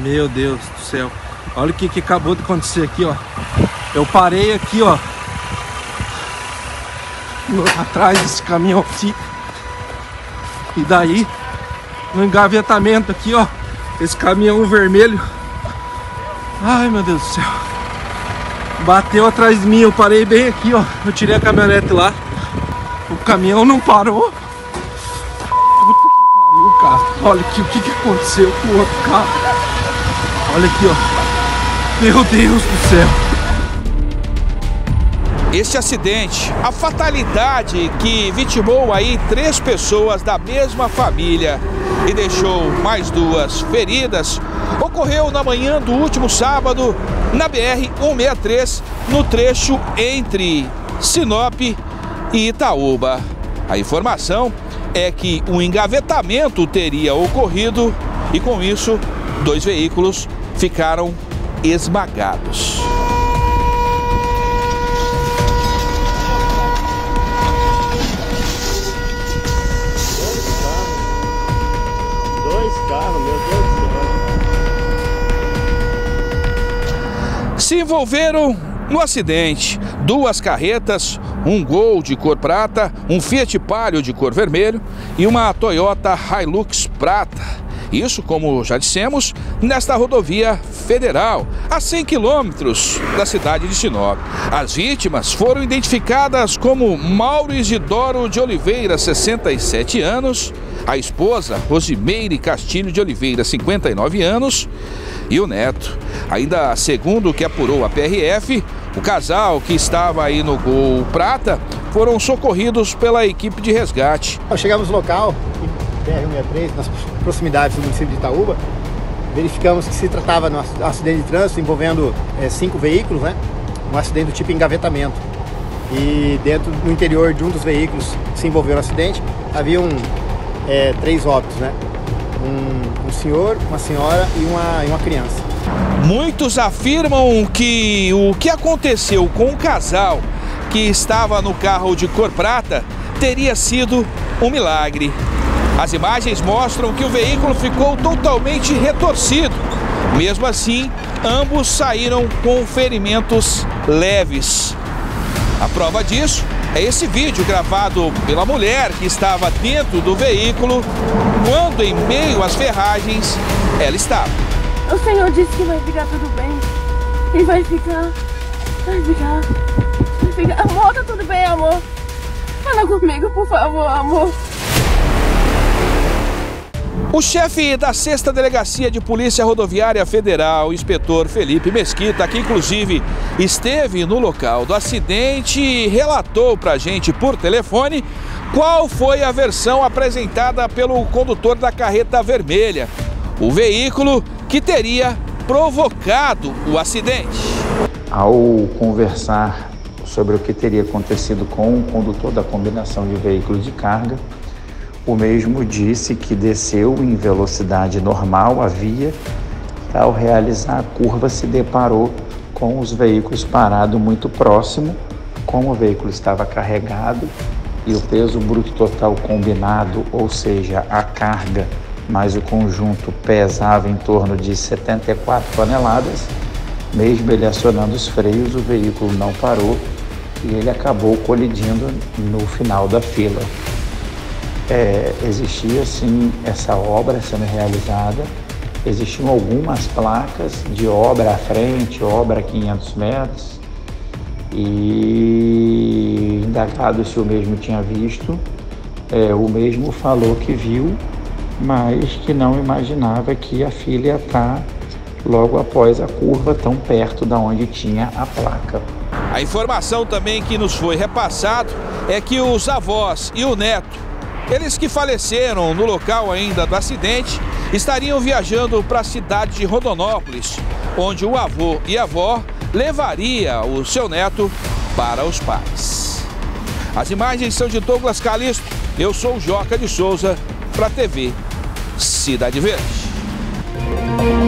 Meu Deus do céu. Olha o que acabou de acontecer aqui, ó. Eu parei aqui, ó, atrás desse caminhão aqui. E daí, no engavetamento aqui, ó, esse caminhão vermelho. Ai, meu Deus do céu. Bateu atrás de mim, eu parei bem aqui, ó. Eu tirei a caminhonete lá. O caminhão não parou. Puta que pariu, cara. Olha aqui o que aconteceu com o outro carro. Olha aqui, ó. Meu Deus do céu. Este acidente, a fatalidade que vitimou aí 3 pessoas da mesma família e deixou mais 2 feridas, ocorreu na manhã do último sábado na BR-163, no trecho entre Sinop e Itaúba. A informação é que um engavetamento teria ocorrido e com isso 2 veículos ficaram esmagados. Meu Deus do céu. Se envolveram no acidente 2 carretas, um Gol de cor prata, um Fiat Palio de cor vermelho e uma Toyota Hilux prata. Isso, como já dissemos, nesta rodovia federal, a 100 quilômetros da cidade de Sinop. As vítimas foram identificadas como Mauro Isidoro de Oliveira, 67 anos, a esposa Rosimeire Castilho de Oliveira, 59 anos, e o neto. Ainda segundo o que apurou a PRF, o casal que estava aí no Gol Prata foram socorridos pela equipe de resgate. Nós chegamos no local, BR-163, nas proximidades do município de Itaúba, verificamos que se tratava de um acidente de trânsito envolvendo 5 veículos, né? Um acidente do tipo engavetamento. E dentro, no interior de um dos veículos que se envolveu no acidente, haviam 3 óbitos, né? Um senhor, uma senhora e uma criança. Muitos afirmam que o que aconteceu com o casal que estava no carro de cor prata teria sido um milagre. As imagens mostram que o veículo ficou totalmente retorcido. Mesmo assim, ambos saíram com ferimentos leves. A prova disso é esse vídeo gravado pela mulher que estava dentro do veículo quando, em meio às ferragens, ela estava. O Senhor disse que vai ficar tudo bem. E vai ficar. Amor, tá tudo bem, amor. Fala comigo, por favor, amor. O chefe da 6ª Delegacia de Polícia Rodoviária Federal, o inspetor Felipe Mesquita, que inclusive esteve no local do acidente, relatou pra gente por telefone qual foi a versão apresentada pelo condutor da carreta vermelha, o veículo que teria provocado o acidente. Ao conversar sobre o que teria acontecido com o condutor da combinação de veículos de carga, o mesmo disse que desceu em velocidade normal a via e, ao realizar a curva, se deparou com os veículos parados muito próximo. Como o veículo estava carregado e o peso bruto total combinado, ou seja, a carga mais o conjunto, pesava em torno de 74 toneladas, mesmo ele acionando os freios, o veículo não parou e ele acabou colidindo no final da fila. Existia sim essa obra sendo realizada, existiam algumas placas de obra à frente, obra a 500 metros, e indagado se o mesmo tinha visto, o mesmo falou que viu, mas que não imaginava que a fila ia estar logo após a curva, tão perto da onde tinha a placa. A informação também que nos foi repassado é que os avós e o neto, eles que faleceram no local ainda do acidente, estariam viajando para a cidade de Rondonópolis, onde o avô e a avó levaria o seu neto para os pais. As imagens são de Douglas Calisto, eu sou o Joca de Souza, para a TV Cidade Verde.